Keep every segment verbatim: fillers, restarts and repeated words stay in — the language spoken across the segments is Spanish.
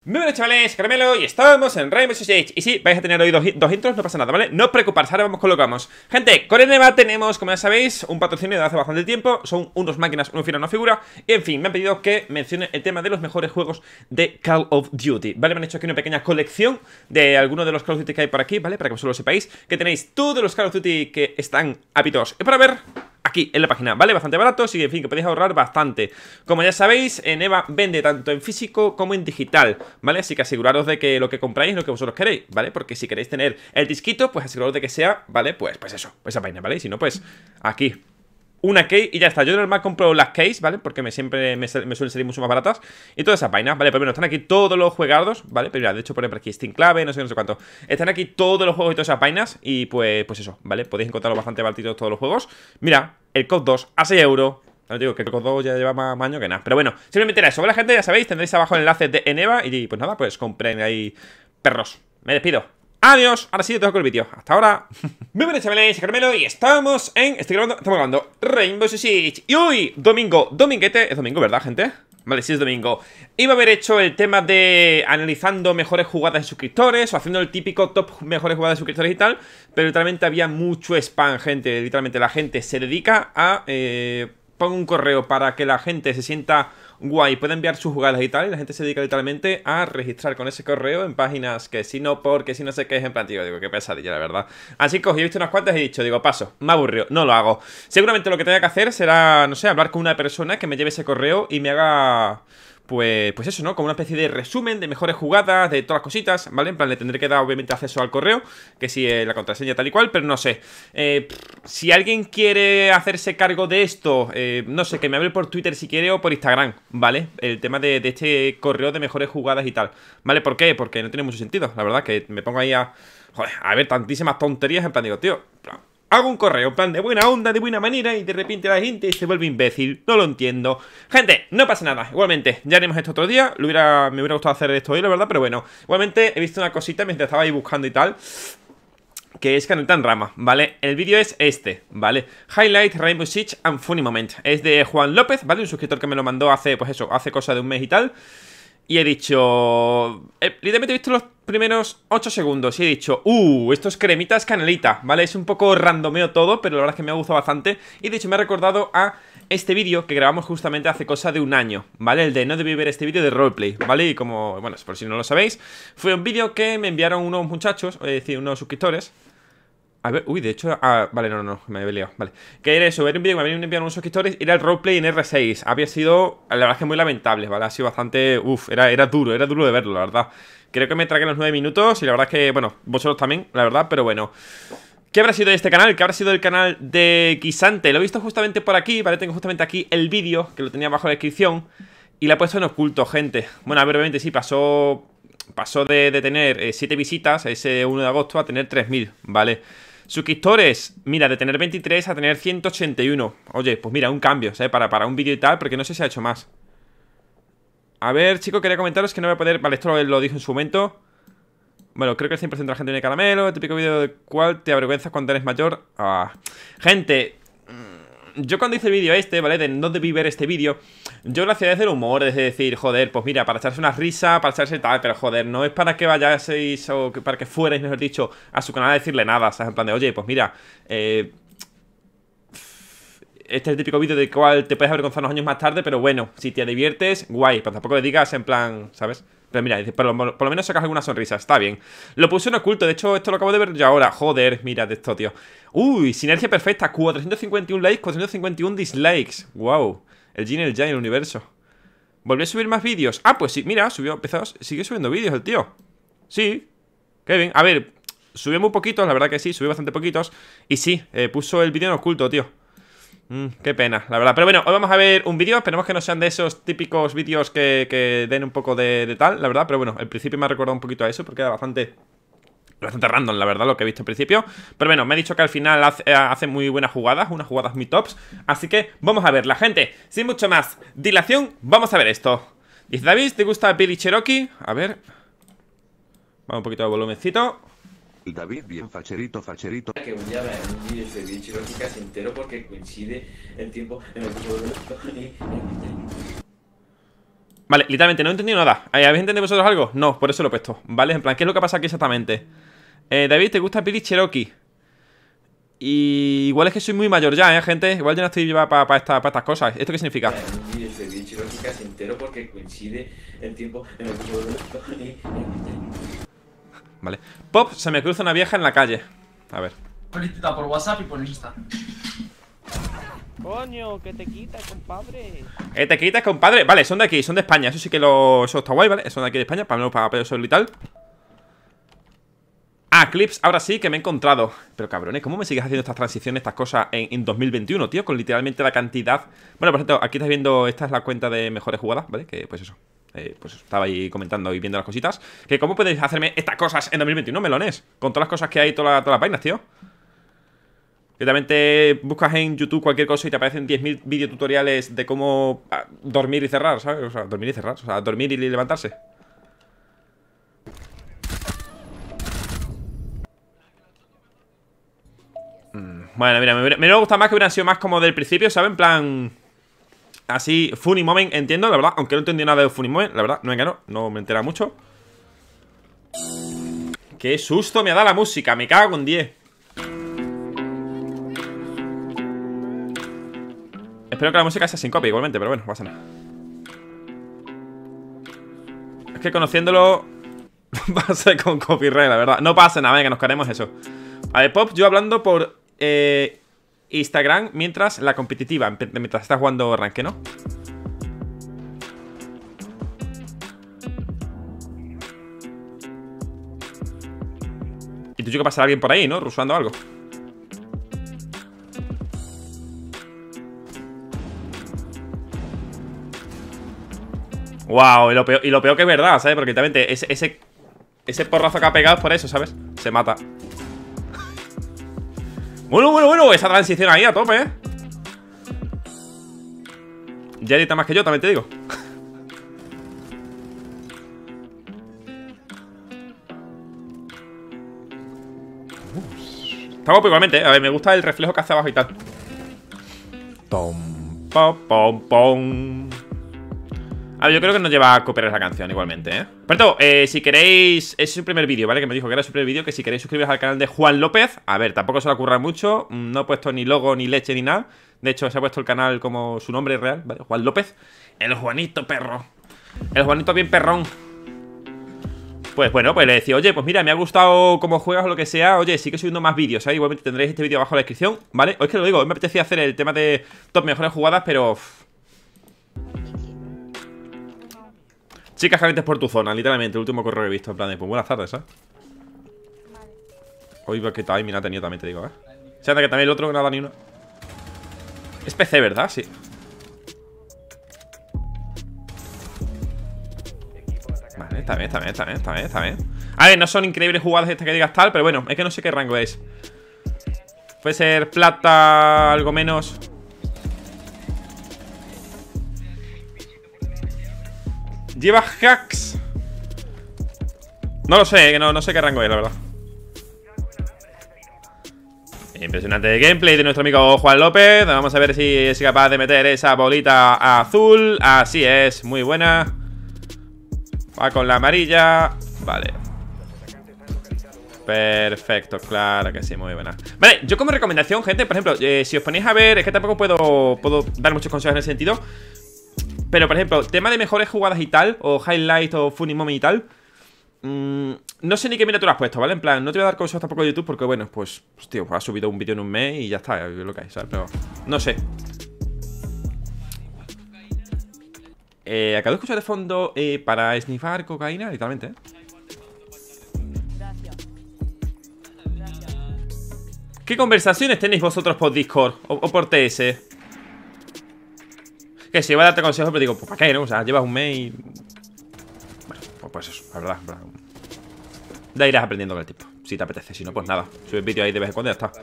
Muy buenas chavales, Caramelo, y estamos en Rainbow Six Siege. Y sí, vais a tener hoy dos, dos intros, no pasa nada, ¿vale? No os preocupéis, ahora vamos con lo que vamos. Gente, con Eneba tenemos, como ya sabéis, un patrocinio de hace bastante tiempo. Son unos máquinas, una figura, una figura. Y en fin, me han pedido que mencione el tema de los mejores juegos de Call of Duty, ¿vale? Me han hecho aquí una pequeña colección de algunos de los Call of Duty que hay por aquí, ¿vale? Para que vosotros lo sepáis, que tenéis todos los Call of Duty que están hábitos. Y para ver... aquí en la página, ¿vale? Bastante baratos y en fin, que podéis ahorrar bastante. Como ya sabéis, Eneba vende tanto en físico como en digital, ¿vale? Así que aseguraros de que lo que compráis es lo que vosotros queréis, ¿vale? Porque si queréis tener el disquito, pues aseguraros de que sea, ¿vale? Pues, pues eso, esa vaina, ¿vale? Y si no, pues aquí una key y ya está. Yo normal compro las keys, ¿vale? Porque me siempre me, me suelen salir mucho más baratas. Y todas esas vainas, ¿vale? Pero bueno, están aquí todos los juegados, ¿vale? Pero mira, de hecho ponen por aquí Steam Clave, no sé, no sé cuánto. Están aquí todos los juegos y todas esas vainas. Y pues, pues eso, ¿vale? Podéis encontrarlos bastante baratitos todos los juegos. Mira, el C O D dos a seis euros. No digo que el C O D dos ya lleva más, más años que nada. Pero bueno, simplemente era eso, ¿vale, gente? Ya sabéis, tendréis abajo el enlace de Eneba. Y pues nada, pues compren ahí perros. Me despido. Adiós, ahora sí te dejo con el vídeo. Hasta ahora. Muy buenas chavales, Carmelo, y estamos en... Estoy grabando, estamos grabando Rainbow Six Siege. Y hoy, domingo, dominguete. Es domingo, ¿verdad, gente? Vale, sí es domingo. Iba a haber hecho el tema de analizando mejores jugadas de suscriptores o haciendo el típico top mejores jugadas de suscriptores y tal. Pero literalmente había mucho spam, gente. Literalmente la gente se dedica a... Eh, pongo un correo para que la gente se sienta guay, pueda enviar sus jugadas y tal. Y la gente se dedica literalmente a registrar con ese correo en páginas que si no, porque si no sé qué es, en plan, tío, digo, qué pesadilla, la verdad. Así que os he visto unas cuantas y he dicho, digo, paso, me aburrió, no lo hago. Seguramente lo que tenga que hacer será, no sé, hablar con una persona que me lleve ese correo y me haga... Pues, pues eso, ¿no? Como una especie de resumen de mejores jugadas, de todas las cositas, ¿vale? En plan, le tendré que dar obviamente acceso al correo, que sí, eh, la contraseña tal y cual, pero no sé. Eh, si alguien quiere hacerse cargo de esto, eh, no sé, que me hable por Twitter si quiere o por Instagram, ¿vale? El tema de, de este correo de mejores jugadas y tal, ¿vale? ¿Por qué? Porque no tiene mucho sentido, la verdad, que me pongo ahí a... Joder, a ver tantísimas tonterías, en plan, digo, tío... Hago un correo, en plan de buena onda, de buena manera, y de repente la gente se vuelve imbécil. No lo entiendo. Gente, no pasa nada. Igualmente, ya haremos esto otro día. Lo hubiera, me hubiera gustado hacer esto hoy, la verdad, pero bueno. Igualmente, he visto una cosita mientras estaba ahí buscando y tal, que es Caneta en Rama, ¿vale? El vídeo es este, ¿vale? Highlight Rainbow Six and Funny Moment. Es de Juan López, ¿vale? Un suscriptor que me lo mandó hace, pues eso, hace cosa de un mes y tal. Y he dicho... Eh, literalmente he visto los primeros ocho segundos y he dicho, uh, esto es cremitas canelita, ¿vale? Es un poco randomeo todo, pero la verdad es que me ha gustado bastante. Y de hecho me ha recordado a este vídeo que grabamos justamente hace cosa de un año, ¿vale? El de no debí ver este vídeo de roleplay, ¿vale? Y como, bueno, por si no lo sabéis, fue un vídeo que me enviaron unos muchachos, es decir, unos suscriptores. A ver, uy, de hecho, ah, vale, no, no, no, me he liado, vale. Que era eso, era un vídeo que me habían enviado unos suscriptores. Era el roleplay en R seis. Había sido, la verdad es que muy lamentable, ¿vale? Ha sido bastante, uff, era, era duro, era duro de verlo, la verdad. Creo que me tragué los nueve minutos y la verdad es que, bueno, vosotros también, la verdad, pero bueno. ¿Qué habrá sido de este canal? ¿Qué habrá sido del canal de Guisante? Lo he visto justamente por aquí, ¿vale? Tengo justamente aquí el vídeo, que lo tenía abajo en la descripción. Y lo he puesto en oculto, gente. Bueno, a ver, obviamente sí, pasó, pasó de, de tener siete visitas ese uno de agosto a tener tres mil, ¿vale? Suscriptores, mira, de tener veintitrés a tener ciento ochenta y uno. Oye, pues mira, un cambio, ¿sabes? Para, para un vídeo y tal, porque no sé si ha hecho más. A ver, chicos, quería comentaros que no voy a poder... Vale, esto lo, lo dijo en su momento. Bueno, creo que el cien por ciento de la gente tiene caramelo. El típico vídeo del cual te avergüenzas cuando eres mayor. Ah. Gente, yo cuando hice el vídeo este, ¿vale? De no debí ver este vídeo, yo lo hacía desde el humor, es decir, joder, pues mira, para echarse una risa, para echarse tal, pero joder, no es para que vayáis o que, para que fuerais, mejor dicho, a su canal a decirle nada, ¿sabes? En plan de, oye, pues mira, eh... este es el típico vídeo del cual te puedes avergonzar unos años más tarde, pero bueno, si te diviertes, guay, pero tampoco le digas en plan, ¿sabes? Pero mira, por lo, por lo menos sacas alguna sonrisa, está bien. Lo puse en oculto, de hecho esto lo acabo de ver yo ahora. Joder, mira de esto, tío. Uy, sinergia perfecta, cuatrocientos cincuenta y uno likes, cuatrocientos cincuenta y uno dislikes. Wow, el Gin, el Jai, el universo. ¿Volvió a subir más vídeos? Ah, pues sí, mira, subió, empezó, sigue subiendo vídeos el tío. Sí, qué bien, a ver, subió muy poquitos, la verdad que sí, subió bastante poquitos. Y sí, eh, puso el vídeo en oculto, tío. Mm, qué pena, la verdad. Pero bueno, hoy vamos a ver un vídeo. Esperemos que no sean de esos típicos vídeos que, que den un poco de, de tal, la verdad. Pero bueno, al principio me ha recordado un poquito a eso, porque era bastante Bastante random, la verdad, lo que he visto al principio. Pero bueno, me ha dicho que al final hace, hace muy buenas jugadas, unas jugadas muy tops. Así que vamos a verla, gente. Sin mucho más dilación, vamos a ver esto. Dice David, ¿te gusta Billy Cherokee? A ver. Vamos un poquito de volumencito. David, bien facherito, facherito. Que un día vean un vídeo de Billy Cherokee casi entero porque coincide el tiempo en el que Vale, literalmente no he entendido nada. ¿Habéis entendido vosotros algo? No, por eso lo he puesto. Vale, en plan, ¿qué es lo que pasa aquí exactamente? Eh, David, ¿te gusta Billy Cherokee? Y igual es que soy muy mayor ya, ¿eh, gente? Igual ya no estoy para pa, pa esta, pa estas cosas. ¿Esto qué significa? Un vídeo de Billy Cherokee casi entero porque coincide el tiempo en el que yo... Vale. Pop, se me cruza una vieja en la calle. A ver. Felicita por WhatsApp y pones esta. Coño, que te quitas, compadre. Eh, te quitas, compadre. Vale, son de aquí, son de España. Eso sí que lo... Eso está guay, ¿vale? Son de aquí de España, para menos para Pedro Sol y tal. Ah, clips, ahora sí que me he encontrado. Pero cabrones, ¿cómo me sigues haciendo estas transiciones, estas cosas en, en dos mil veintiuno, tío? Con literalmente la cantidad. Bueno, por ejemplo, aquí estás viendo. Esta es la cuenta de mejores jugadas, ¿vale? Que pues eso, eh, pues eso, estaba ahí comentando y viendo las cositas. Que cómo podéis hacerme estas cosas en dos mil veintiuno, melones. Con todas las cosas que hay, todas las, todas las vainas, tío. Que también te buscas en YouTube cualquier cosa y te aparecen diez mil videotutoriales de cómo ah, dormir y cerrar, ¿sabes? O sea, dormir y cerrar, o sea, dormir y levantarse. mm, Bueno, mira, me hubiera, me hubiera gustado más que hubieran sido más como del principio, ¿sabes? En plan... Así, funny moment, entiendo, la verdad. Aunque no entendí nada de funny moment, la verdad, no me enganó, no me entera mucho. Qué susto me ha dado la música, me cago con diez. Espero que la música sea sin copia igualmente, pero bueno, no pasa nada. Es que conociéndolo va a ser con copyright, la verdad. No pasa nada, venga, nos queremos eso. A ver, Pop, yo hablando por eh, Instagram mientras la competitiva, mientras estás jugando ranque, ¿no? Y tú, yo que pasará alguien por ahí, ¿no? Rusando algo. Wow, y lo peor, y lo peor que es verdad, ¿sabes? Porque también ese, ese, ese porrazo que ha pegado es por eso, ¿sabes? Se mata. Bueno, bueno, bueno, esa transición ahí a tope, ¿eh? Ya edita más que yo, también te digo. Está guapo igualmente, ¿eh? A ver, me gusta el reflejo que hace abajo y tal. Pom, pom, pom, pom. A ver, yo creo que nos lleva a cooperar la canción igualmente, ¿eh? Por cierto, eh, si queréis... Es su primer vídeo, ¿vale? Que me dijo que era su primer vídeo. Que si queréis suscribiros al canal de Juan López. A ver, tampoco se le ocurra mucho. No he puesto ni logo, ni leche, ni nada. De hecho, se ha puesto el canal como su nombre real, ¿vale? Juan López. El Juanito perro. El Juanito bien perrón. Pues bueno, pues le decía, oye, pues mira, me ha gustado cómo juegas o lo que sea. Oye, sigue subiendo más vídeos, ¿eh? Igualmente tendréis este vídeo abajo en la descripción, ¿vale? Hoy es que lo digo, hoy me apetecía hacer el tema de top mejores jugadas, pero... Uff. Chicas calientes por tu zona, literalmente, el último correo que he visto. En plan de, pues buenas tardes, ¿eh? Vale. Oye, qué timing ha tenido también, te digo, ¿eh? O sea, que también el otro no ha dado ni uno. Es P C, ¿verdad? Sí. Vale, está bien, está bien, está bien, está bien, está bien. A ver, no son increíbles jugadas estas que digas tal, pero bueno, es que no sé qué rango es. Puede ser plata, algo menos. Lleva hacks. No lo sé, no, no sé qué rango es, la verdad. Impresionante de gameplay de nuestro amigo Juan López. Vamos a ver si es capaz de meter esa bolita azul. Así es, muy buena. Va con la amarilla. Vale. Perfecto, claro que sí, muy buena. Vale, yo como recomendación, gente, por ejemplo, eh, si os ponéis a ver, es que tampoco puedo, puedo dar muchos consejos en ese sentido. Pero, por ejemplo, tema de mejores jugadas y tal, o highlight o funny moment y tal, mmm, no sé ni qué miniatura has puesto, ¿vale? En plan, no te voy a dar consejos tampoco de YouTube porque, bueno, pues, pues tío, has subido un vídeo en un mes y ya está, es lo que hay, ¿sabes? Pero, no sé. Eh, acabo de escuchar de fondo eh, para snifar cocaína, literalmente, ¿eh? ¿Qué conversaciones tenéis vosotros por Discord o, o por T S? Que si voy a darte consejos, pero digo, pues ¿para qué, no? O sea, llevas un mes y... Bueno, pues, pues eso, la verdad, la verdad. Ya irás aprendiendo con el tiempo, si te apetece, si no, pues nada. Subes vídeo ahí de vez en cuando y ya está.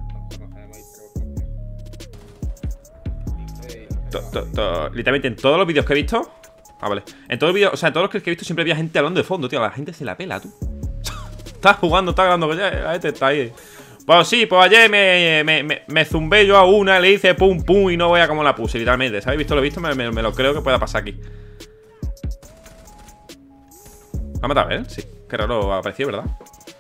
To, to, to, literalmente en todos los vídeos que he visto. Ah, vale. En todos los vídeos, o sea, en todos los que he visto siempre había gente hablando de fondo, tío. La gente se la pela, tú. Estás jugando, estás grabando, la gente está ahí. Pues sí, pues ayer me, me, me, me zumbé yo a una, le hice pum pum y no voy a cómo la puse, literalmente. ¿Sabéis? Visto lo visto, me, me, me lo creo que pueda pasar aquí. ¿Lo ha matado él? Sí. Qué raro ha aparecido, ¿verdad?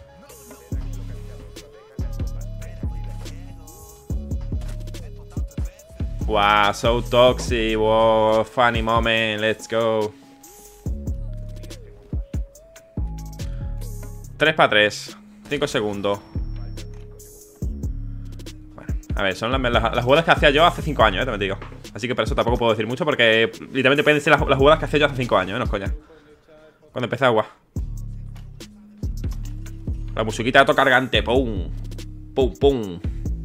Wow, so toxic. Wow, funny moment. Let's go. tres para tres. cinco segundos. Bueno, a ver, son las, las, las jugadas que hacía yo hace cinco años, eh, también te digo. Así que por eso tampoco puedo decir mucho, porque literalmente pueden ser las, las jugadas que hacía yo hace cinco años, eh, no es coña. Cuando empecé agua. La musiquita de auto cargante. Pum. Pum, pum.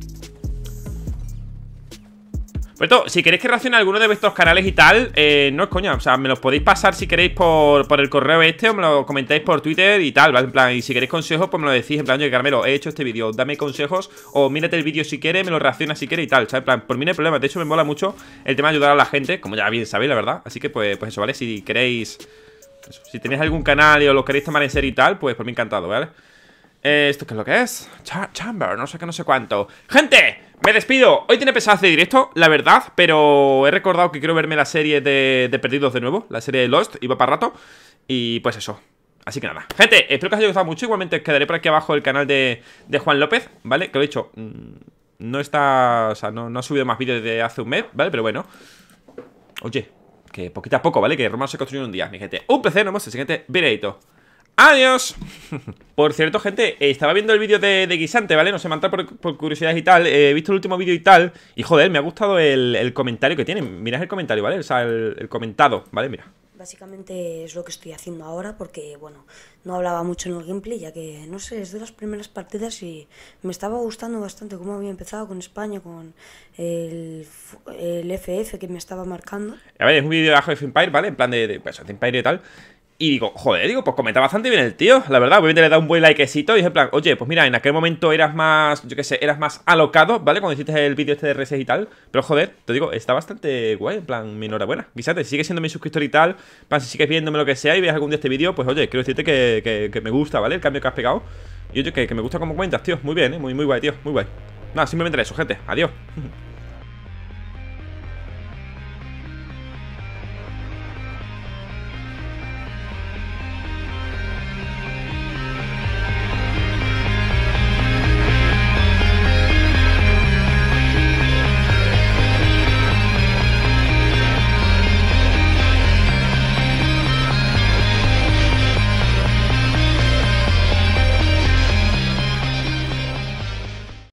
Por cierto, si queréis que reaccione a alguno de vuestros canales y tal, eh, no es coña, o sea, me los podéis pasar si queréis por, por el correo este, o me lo comentáis por Twitter y tal, ¿vale? En plan, y si queréis consejos, pues me lo decís, en plan, oye, Carmelo, he hecho este vídeo, dame consejos, o mírate el vídeo si quieres, me lo reacciona si quieres y tal, ¿sabes? En plan, por mí no hay problema, de hecho me mola mucho el tema de ayudar a la gente, como ya bien sabéis, la verdad, así que pues, pues eso, ¿vale? Si queréis, eso, si tenéis algún canal y os lo queréis tomar en serio y tal, pues por mí encantado, ¿vale? Eh, ¿Esto qué es lo que es? Ch Chamber, no sé qué, no sé cuánto. ¡Gente! Me despido. Hoy tiene pesado hacer directo, la verdad, pero he recordado que quiero verme la serie de, de Perdidos de nuevo, la serie de Lost, iba para rato. Y pues eso. Así que nada. Gente, espero que os haya gustado mucho. Igualmente os quedaré por aquí abajo el canal de, de Juan López, ¿vale? Que lo he dicho, no está... O sea, no, no ha subido más vídeos desde hace un mes, ¿vale? Pero bueno. Oye, que poquito a poco, ¿vale? Que Roma se construye en un día, mi gente. Un placer, nos vemos en el siguiente videito. ¡Adiós! Por cierto, gente, eh, estaba viendo el vídeo de, de Guisante, ¿vale? No sé, me ha entrado por, por curiosidades y tal. eh, He visto el último vídeo y tal. Y joder, me ha gustado el, el comentario que tienen. Mirad el comentario, ¿vale? O sea, el, el comentado, ¿vale? Mira. Básicamente es lo que estoy haciendo ahora porque, bueno, no hablaba mucho en el gameplay ya que, no sé, es de las primeras partidas y me estaba gustando bastante cómo había empezado con España, con el, el F F que me estaba marcando. A ver, es un vídeo de Age of Empires, ¿vale? En plan de, de, pues, de Empire y tal. Y digo, joder, digo, pues comenta bastante bien el tío, la verdad, obviamente le da un buen likecito y es en plan, oye, pues mira, en aquel momento eras más, yo qué sé, eras más alocado, ¿vale? Cuando hiciste el vídeo este de R seis y tal, pero joder, te digo, está bastante guay, en plan, mi enhorabuena. Guisate, sigue siendo mi suscriptor y tal, en plan, si sigues viéndome lo que sea y ves algún día este vídeo, pues oye, quiero decirte que, que, que me gusta, ¿vale? El cambio que has pegado. Y oye, que, que me gusta cómo comentas, tío, muy bien, ¿eh? Muy, muy guay, tío, muy guay. Nada, simplemente eso, gente, adiós.